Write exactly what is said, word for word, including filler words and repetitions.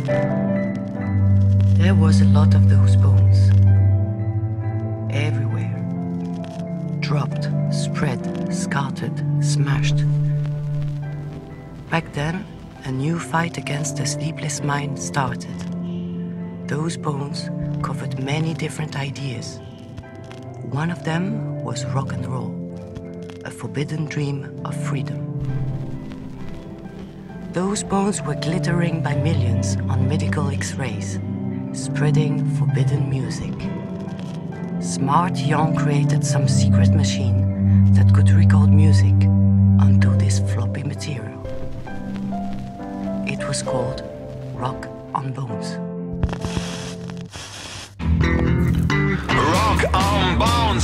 There was a lot of those bones. Everywhere. Dropped, spread, scattered, smashed. Back then, a new fight against the sleepless mind started. Those bones covered many different ideas. One of them was rock and roll, a forbidden dream of freedom. Those bones were glittering by millions on medical X-rays, spreading forbidden music. Smart Young created some secret machine that could record music onto this floppy material. It was called Rock on Bones.